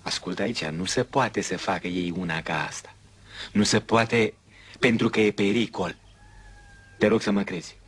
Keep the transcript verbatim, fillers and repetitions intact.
Ascultă aici, nu se poate să facă ei una ca asta. Nu se poate pentru că e pericol. Te rog să mă crezi.